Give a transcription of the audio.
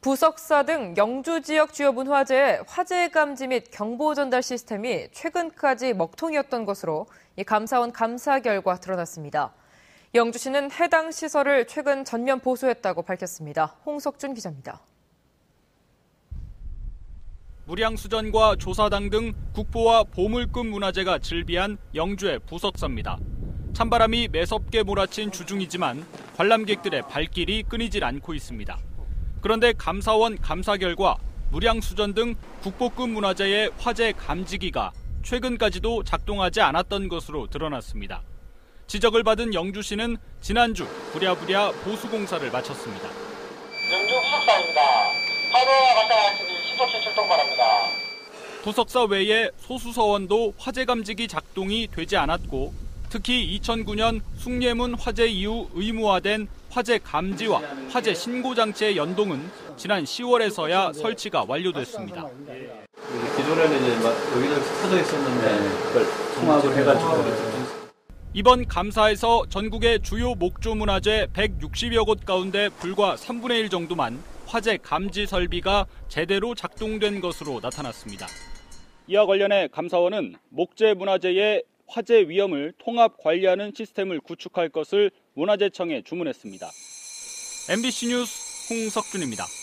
부석사 등 영주 지역 주요 문화재의 화재 감지 및 경보 전달 시스템이 최근까지 먹통이었던 것으로 감사원 감사 결과 드러났습니다. 영주시는 해당 시설을 최근 전면 보수했다고 밝혔습니다. 홍석준 기자입니다. 무량수전과 조사당 등 국보와 보물급 문화재가 즐비한 영주의 부석사입니다. 찬바람이 매섭게 몰아친 주중이지만 관람객들의 발길이 끊이질 않고 있습니다. 그런데 감사원 감사 결과 무량수전 등 국보급 문화재의 화재 감지기가 최근까지도 작동하지 않았던 것으로 드러났습니다. 지적을 받은 영주시는 지난주 부랴부랴 보수공사를 마쳤습니다. 영주 부석사입니다. 화재가 발생하시니 신속히 출동 바랍니다. 부석사 외에 소수서원도 화재 감지기 작동이 되지 않았고 특히 2009년 숭례문 화재 이후 의무화된 화재 감지와 화재 신고 장치의 연동은 지난 10월에서야 설치가 완료됐습니다. 기존에는 이제 여기저기 터져 있었는데 그걸 통합을 해가지고 이번 감사에서 전국의 주요 목조 문화재 160여 곳 가운데 불과 3분의 1 정도만 화재 감지 설비가 제대로 작동된 것으로 나타났습니다. 이와 관련해 감사원은 목재 문화재의 화재 위험을 통합 관리하는 시스템을 구축할 것을 문화재청에 주문했습니다. MBC 뉴스 홍석준입니다.